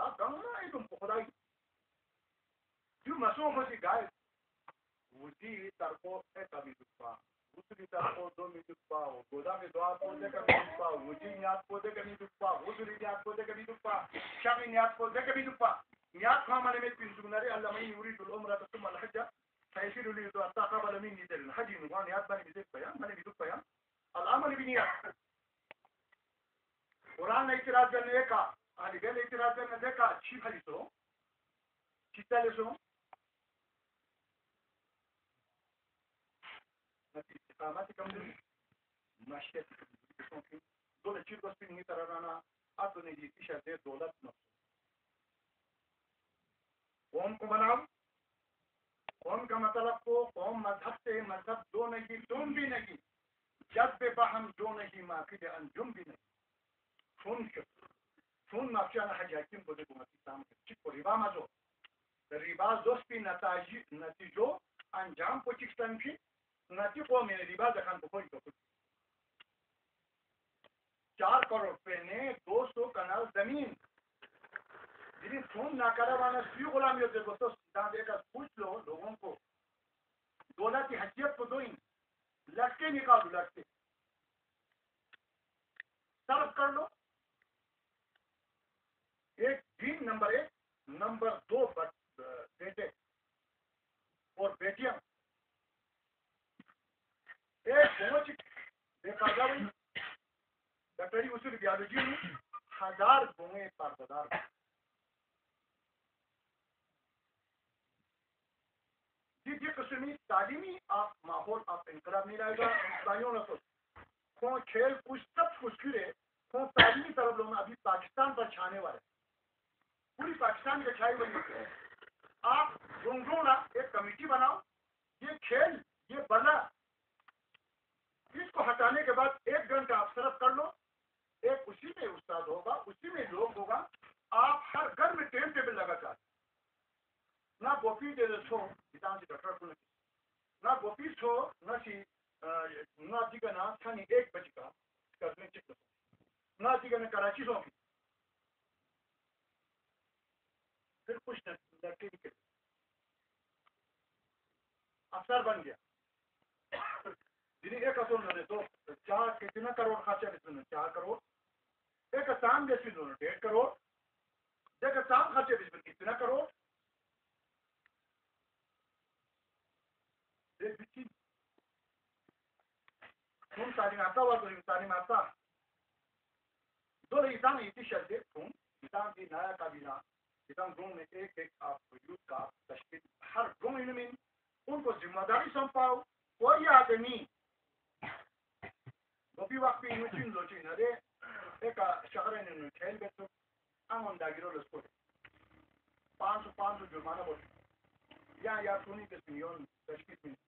ganga itu pokoknya itu masuk masih guys uji tarpo kami lupa uji tarpo 2 minggu lupa goda में 2 पौधे कभी lupa uji नियात पौधे कभी lupa uji नियात पौधे कभी lupa शामी नियात पौधे कभी lupa नियात हमारे में पिंजु नरे अल्लाह में يريد العمرة ثم الحج فيصير لي دو أتقبل مني ذل الحج نوان نيات بني بيدك بيان بني بيدك بيان العمل بنيات قرآن اعتراض करने का आदि गल اعتراض करने देखा अच्छी फली तो चित्ता ले सो नती इस्तेमाल कम दे माशे की दो चीज बस नहीं तरह आप ने जी इशा दे दौलत न कौम को बनाओ कौम का मतलब को कौम मजहब से मजहब दो नहीं तुम भी नहीं जब बेबहम दो नहीं माकिद अंजुम भी नहीं फून माफियाना हजाकिम बोले गुमती साम चिको रिबा मजो रिबा दोस्ती नतीजो अंजाम को चिकसन की नती को मेरे रिबा जखान को कोई तो 4 करोड़ रुपए ने 200 कनाल जमीन जिन्हें फून ना करवाना सी गुलाम योजना को तो दादे का पूछ लो लोगों को दौलत की हजियत को दो लड़के निकालो लड़के तर्क कर लो एक दिन नंबर 1 नंबर 2 बेटे और बेटियां एक पहुंच बेकाजा हुई डॉक्टरी उसूल बायोलॉजी में 1000 गोंगे पारदार जिस किस्म तालीमी आप माहौल आप इनकलाब नहीं लाएगा इस्लामियों ने तो खेल कुछ सब कुछ गिरे तो तालीमी तरफ लोग अभी पाकिस्तान पर छाने वाले पूरी पाकिस्तान की छाई बनी है आप गुंगोना एक कमेटी बनाओ ये खेल ये बना इसको हटाने के बाद 1 घंटा आप सरफ कर लो एक उसी में उस्ताद होगा उसी में लोग होगा आप हर घर में टाइम टेबल लगा चाहते ना गोपी दे छो इतान से डॉक्टर को ना गोपी छो ना सी ना जिगा ना थानी 1 बजे का करने चिक ना जिगा ना कराची सो फिर कुछ लड़के निकले अफसर बन गया जिन्हें एक असों ने तो 4 कितना करोड़ खर्चा कितने 4 करोड़ एक शाम जैसी दोनों 1.5 करोड़ देखा शाम खर्चे बीच में कितना करोड़ एक बिची तुम तालीम आता हुआ तो तालीम आता दो इंसान इतनी शर्तें तुम इंसान की नया काबिना इंसान गाँव में एक आप यूथ का तश्कील हर गाँव में उनको जिम्मेदारी सौंपाओ कोई आदमी गोपी वक्त इन लोची नरे एक शहर ने खेल बेचो आंगन दागिरो लस्को 500 जुर्माना बोल या सुनी के सियोन तश्कील में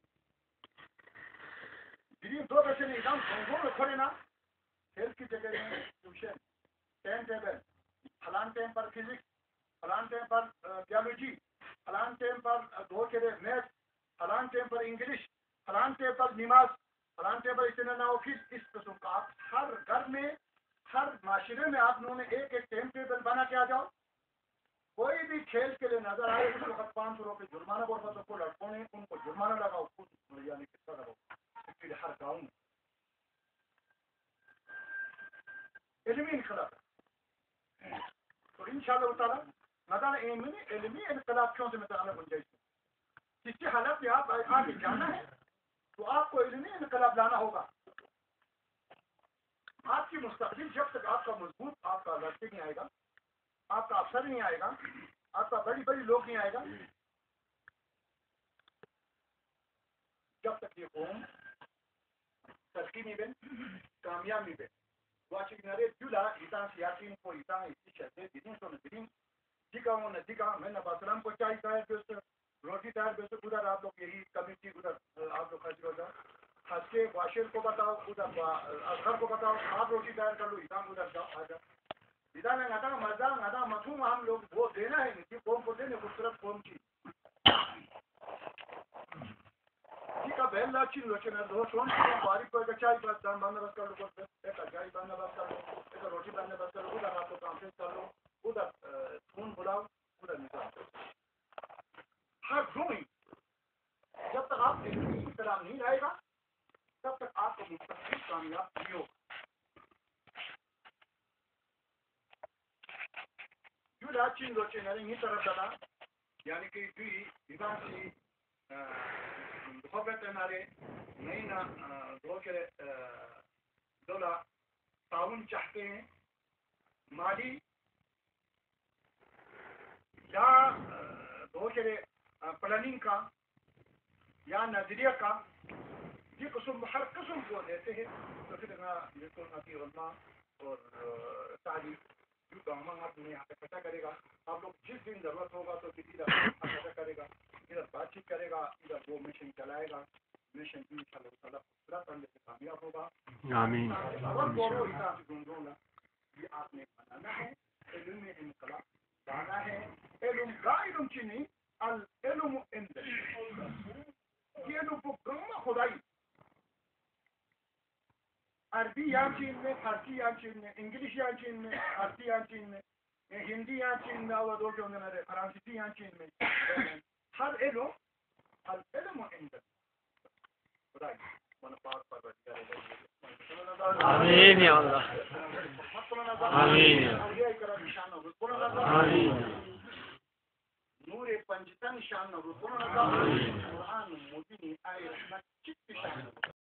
जिन्हें 2 बच्चे ने एकदम गोंगों में खड़े ना खेल की जगह में ट्यूशन टाइम टेबल फलान टाइम पर फिजिक्स फलान टाइम पर बायोलॉजी फलान टाइम पर 2 के मैथ फलान टाइम पर इंग्लिश फलान टाइम पर नमाज फलान टाइम पर इतना ऑफिस इस किस्म का आप हर घर में हर माशरे में आप लोगों ने एक टाइम टेबल बना के आ जाओ कोई भी खेल के लिए नजर आए उस वक्त 500 रुपये जुर्माना बोल सकते को लड़कों ने उनको जुर्माना लगाओ खुद यानी कितना लगाओ हर गाँव में इल्मी इनकलाब तो इंशाअल्लाह ताला मदान इल्मी इनकलाब क्यों से मतलब गुंजाइश जिसकी हालत में आप आगे जाना है तो आपको इल्मी इनकलाब लाना होगा आपकी मुस्तकबिल जब तक आपका मजबूत आपका लड़के नहीं आएगा आपका अफसर नहीं आएगा आपका बड़ी लोग नहीं आएगा जब तक ये कौम तरक्की नहीं बन कामयाब नहीं बन वाचिक नरे जुला इतान सियासीन को इतान इसी शर्तें दिन सो दिन जिका वो नदिका मैं नबासलाम को चाय तैयार बेचते रोटी तैयार बेचते उधर आप लोग यही कमिटी उधर आप लोग खर्च हो हंस के वाशिर को बताओ उधर असगर को बताओ आप रोटी तैयार कर लो इतान उधर जाओ आ जाओ इधर में नाता मजा नाता मथुम हम लोग वो देना है कि कौम को देने खूबसूरत कौम की का बहन लाची लोचन है दो सोन बारीक को चाय बस दान बंदोबस्त कर लो एक चाय बंदोबस्त कर लो एक रोटी बंदोबस्त कर लो उधर आप लोग कॉन्फ्रेंस कर लो उधर याचिन दोचे नरे ही तरफ दला यानी कि दुई विभासी होबत नारे नहीं ना दो के दोला ताउन चाहते हैं माली या दो के प्लानिंग का या नजरिया का ये कुसुम हर किस्म को देते हैं तो फिर जिसको नबी उल्मा और तालीम आदमी यहाँ पे पता करेगा आप लोग जिस दिन जरूरत होगा तो किसी पता करेगा इधर बातचीत करेगा इधर वो मिशन चलाएगा मिशन इंशाल्लाह कामयाब होगा आमीन ये आपने बनाना है इल्म में इनकलाब लाना है इल्म का इल्म चीनी अल इल्म इंद ये इल्म को ब्रह्म खुदाई अरबी या चीन में फारसी या चीन में इंग्लिश या चीन में फारसी या चीन में हिंदी या चीन में और दो के होंगे फ्रांसीसी या चीन में हर इल्म अल इल्म इंद खुदाई मन पाक पर आमीन या अल्लाह आमीन आमीन नूर पंचतन शान कुरान मुबीन आय रहमत चित्त शान